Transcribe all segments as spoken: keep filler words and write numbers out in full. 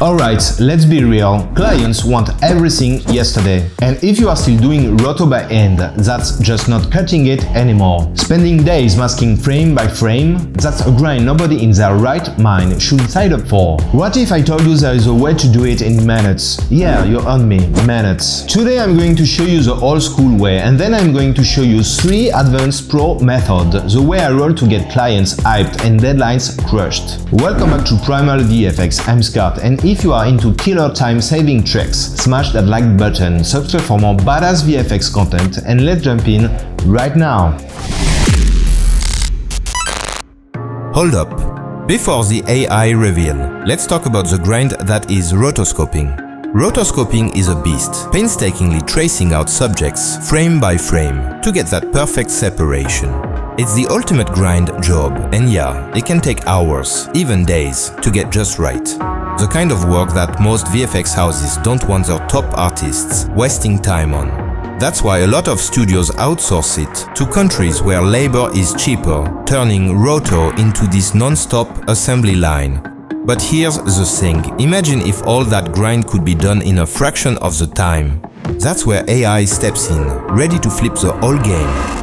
Alright, let's be real, clients want everything yesterday. And if you are still doing Roto by hand, that's just not cutting it anymore. Spending days masking frame by frame, that's a grind nobody in their right mind should sign up for. What if I told you there is a way to do it in minutes? Yeah, you heard me, minutes. Today I'm going to show you the old school way, and then I'm going to show you three advanced pro methods, the way I roll to get clients hyped and deadlines crushed. Welcome back to Primal V F X, I'm Skart, and if you are into killer time saving tricks, smash that like button, subscribe for more badass V F X content, and let's jump in right now. Hold up. Before the A I reveal, let's talk about the grind that is rotoscoping. Rotoscoping is a beast, painstakingly tracing out subjects frame by frame to get that perfect separation. It's the ultimate grind job, and yeah, it can take hours, even days, to get just right. The kind of work that most V F X houses don't want their top artists wasting time on. That's why a lot of studios outsource it to countries where labor is cheaper, turning Roto into this non-stop assembly line. But here's the thing, imagine if all that grind could be done in a fraction of the time. That's where A I steps in, ready to flip the whole game.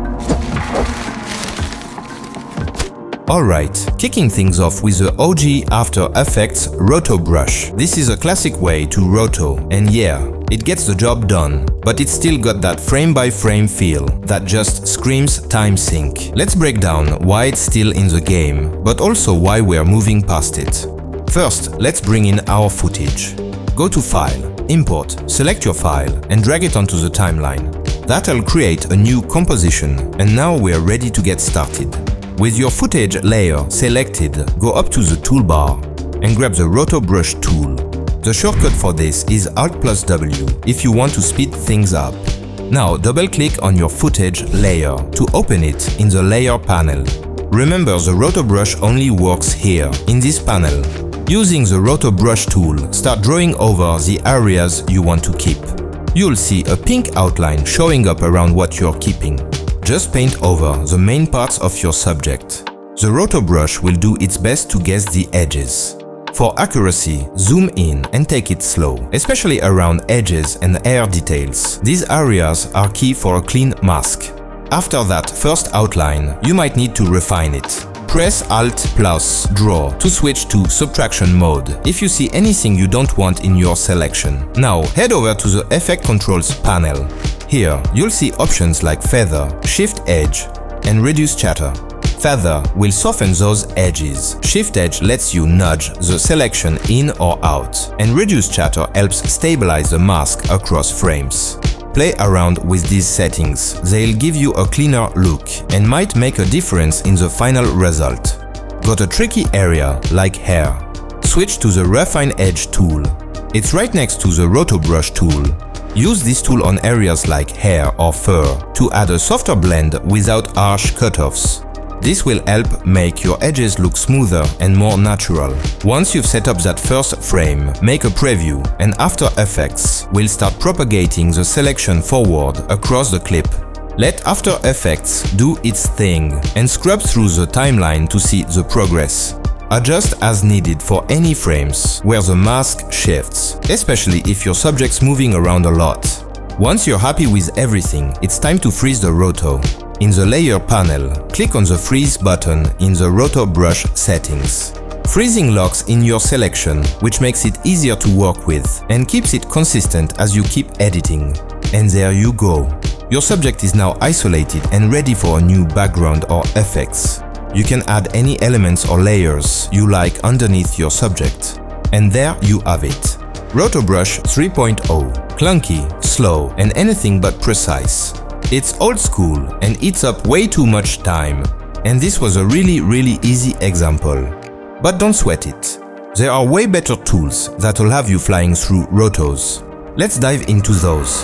Alright, kicking things off with the O G After Effects Roto brush. This is a classic way to Roto, and yeah, it gets the job done, but it's still got that frame-by-frame feel that just screams time sink. Let's break down why it's still in the game, but also why we're moving past it. First, let's bring in our footage. Go to File, Import, select your file, and drag it onto the timeline. That'll create a new composition, and now we're ready to get started. With your footage layer selected, go up to the toolbar and grab the Roto brush tool. The shortcut for this is Alt plus W if you want to speed things up. Now double-click on your footage layer to open it in the Layer panel. Remember, the Roto brush only works here, in this panel. Using the Roto brush tool, start drawing over the areas you want to keep. You'll see a pink outline showing up around what you're keeping. Just paint over the main parts of your subject. The Roto brush will do its best to guess the edges. For accuracy, zoom in and take it slow, especially around edges and hair details. These areas are key for a clean mask. After that first outline, you might need to refine it. Press Alt plus Draw to switch to subtraction mode if you see anything you don't want in your selection. Now head over to the Effect Controls panel. Here, you'll see options like Feather, Shift Edge, and Reduce Chatter. Feather will soften those edges. Shift Edge lets you nudge the selection in or out, and Reduce Chatter helps stabilize the mask across frames. Play around with these settings. They'll give you a cleaner look and might make a difference in the final result. Got a tricky area like hair? Switch to the Refine Edge tool. It's right next to the Roto brush tool. Use this tool on areas like hair or fur to add a softer blend without harsh cutoffs. This will help make your edges look smoother and more natural. Once you've set up that first frame, make a preview, and After Effects will start propagating the selection forward across the clip. Let After Effects do its thing and scrub through the timeline to see the progress. Adjust as needed for any frames where the mask shifts, especially if your subject's moving around a lot. Once you're happy with everything, it's time to freeze the Roto. In the Layer panel, click on the Freeze button in the Roto brush settings. Freezing locks in your selection, which makes it easier to work with and keeps it consistent as you keep editing. And there you go. Your subject is now isolated and ready for a new background or effects. You can add any elements or layers you like underneath your subject. And there you have it. Roto brush three point oh. Clunky, slow, and anything but precise. It's old school and eats up way too much time. And this was a really really easy example. But don't sweat it. There are way better tools that'll have you flying through rotos. Let's dive into those.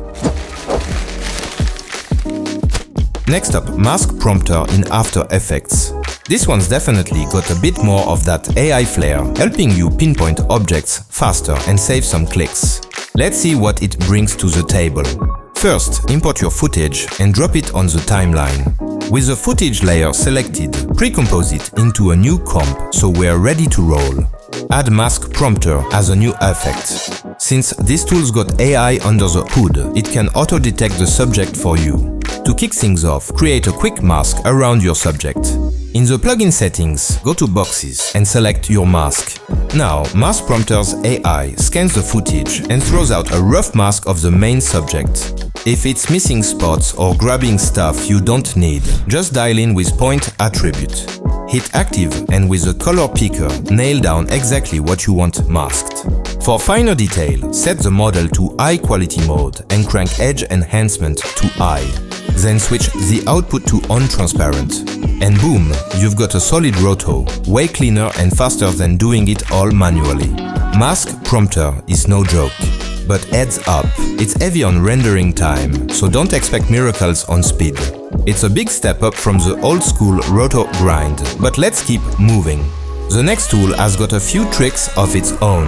Next up, Mask Prompter in After Effects. This one's definitely got a bit more of that A I flair, helping you pinpoint objects faster and save some clicks. Let's see what it brings to the table. First, import your footage and drop it on the timeline. With the footage layer selected, pre-compose it into a new comp so we're ready to roll. Add Mask Prompter as a new effect. Since this tool's got A I under the hood, it can auto-detect the subject for you. To kick things off, create a quick mask around your subject. In the plugin settings, go to Boxes and select your mask. Now, Mask Prompter's A I scans the footage and throws out a rough mask of the main subject. If it's missing spots or grabbing stuff you don't need, just dial in with Point Attribute. Hit Active and with the color picker, nail down exactly what you want masked. For finer detail, set the model to High Quality mode and crank Edge Enhancement to High. Then switch the output to On Transparent. And boom, you've got a solid roto, way cleaner and faster than doing it all manually. Mask Prompter is no joke. But heads up, it's heavy on rendering time, so don't expect miracles on speed. It's a big step up from the old school roto grind, but let's keep moving. The next tool has got a few tricks of its own.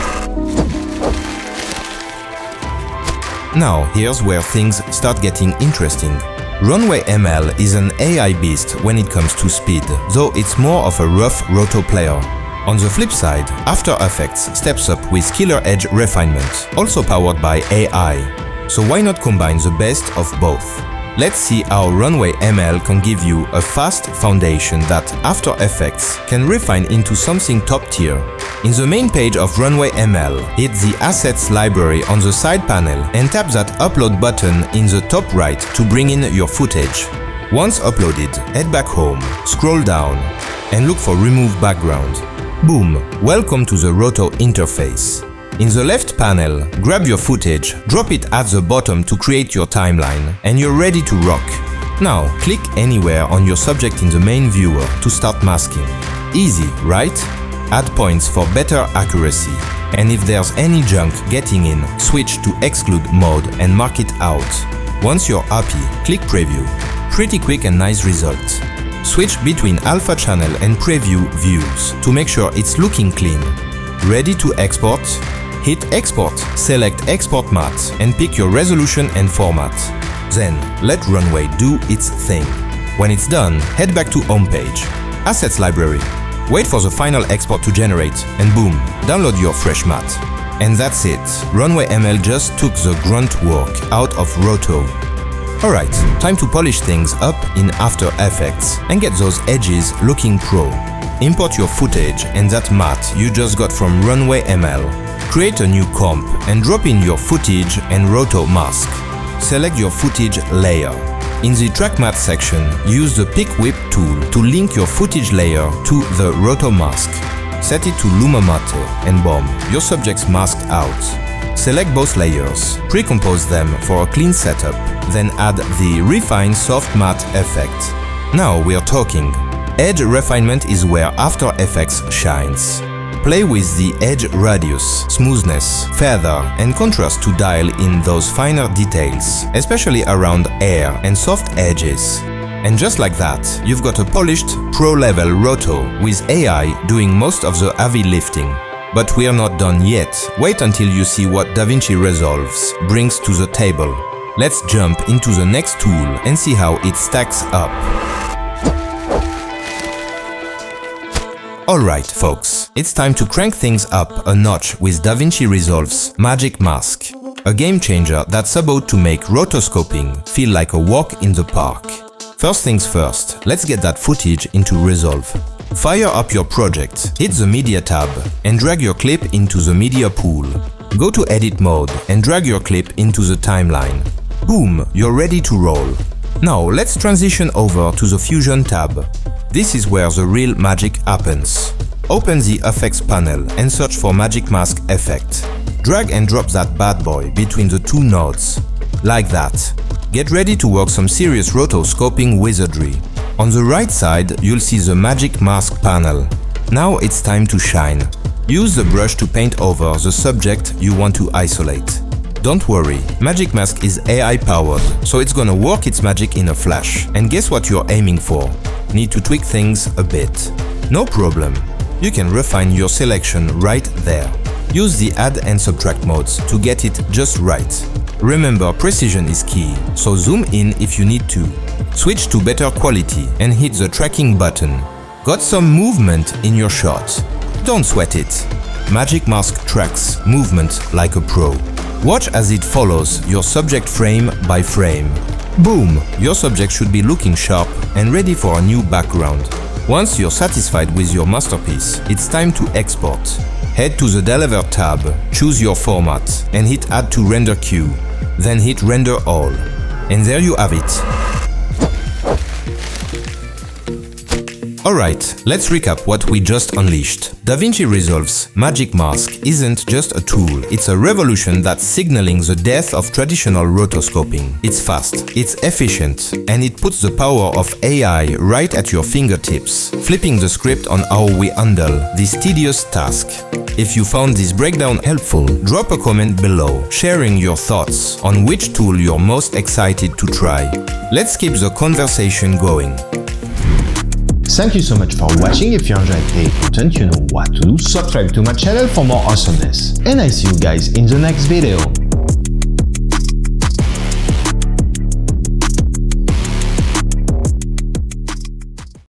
Now, here's where things start getting interesting. Runway M L is an A I beast when it comes to speed, though it's more of a rough roto player. On the flip side, After Effects steps up with killer edge refinement, also powered by A I. So why not combine the best of both? Let's see how Runway M L can give you a fast foundation that After Effects can refine into something top tier. In the main page of Runway M L, hit the Assets library on the side panel and tap that Upload button in the top right to bring in your footage. Once uploaded, head back home, scroll down, and look for Remove Background. Boom! Welcome to the Roto interface. In the left panel, grab your footage, drop it at the bottom to create your timeline, and you're ready to rock. Now, click anywhere on your subject in the main viewer to start masking. Easy, right? Add points for better accuracy. And if there's any junk getting in, switch to Exclude mode and mark it out. Once you're happy, click Preview. Pretty quick and nice result. Switch between Alpha Channel and Preview views to make sure it's looking clean. Ready to export? Hit Export, select Export Matte and pick your resolution and format. Then, let Runway do its thing. When it's done, head back to Homepage. Assets Library. Wait for the final export to generate and boom, download your fresh matte. And that's it. Runway M L just took the grunt work out of Roto. Alright, time to polish things up in After Effects and get those edges looking pro. Import your footage and that matte you just got from Runway M L. Create a new comp and drop in your footage and Roto mask. Select your footage layer. In the Track Matte section, use the Pick Whip tool to link your footage layer to the Roto mask. Set it to Luma Matte and boom, your subject's masked out. Select both layers, pre-compose them for a clean setup, then add the Refine Soft Matte effect. Now we're talking. Edge refinement is where After Effects shines. Play with the edge radius, smoothness, feather and contrast to dial in those finer details, especially around air and soft edges. And just like that, you've got a polished, pro-level Roto with A I doing most of the heavy lifting. But we're not done yet. Wait until you see what DaVinci Resolves brings to the table. Let's jump into the next tool and see how it stacks up. Alright folks, it's time to crank things up a notch with DaVinci Resolve's Magic Mask, a game changer that's about to make rotoscoping feel like a walk in the park. First things first, let's get that footage into Resolve. Fire up your project, hit the Media tab and drag your clip into the Media pool. Go to Edit mode and drag your clip into the timeline. Boom, you're ready to roll. Now let's transition over to the Fusion tab. This is where the real magic happens. Open the Effects panel and search for Magic Mask effect. Drag and drop that bad boy between the two nodes. Like that. Get ready to work some serious rotoscoping wizardry. On the right side, you'll see the Magic Mask panel. Now it's time to shine. Use the brush to paint over the subject you want to isolate. Don't worry, Magic Mask is A I powered, so it's gonna work its magic in a flash. And guess what you're aiming for? Need to tweak things a bit. No problem. You can refine your selection right there. Use the Add and Subtract modes to get it just right. Remember, precision is key, so zoom in if you need to. Switch to better quality and hit the tracking button. Got some movement in your shot. Don't sweat it. Magic Mask tracks movement like a pro. Watch as it follows your subject frame by frame. Boom! Your subject should be looking sharp and ready for a new background. Once you're satisfied with your masterpiece, it's time to export. Head to the Deliver tab, choose your format, and hit Add to Render Queue. Then hit Render All. And there you have it. Alright, let's recap what we just unleashed. DaVinci Resolve's Magic Mask isn't just a tool, it's a revolution that's signaling the death of traditional rotoscoping. It's fast, it's efficient, and it puts the power of A I right at your fingertips, flipping the script on how we handle this tedious task. If you found this breakdown helpful, drop a comment below, sharing your thoughts on which tool you're most excited to try. Let's keep the conversation going. Thank you so much for watching. If you enjoyed today's content, you know what to do. Subscribe to my channel for more awesomeness. And I see you guys in the next video.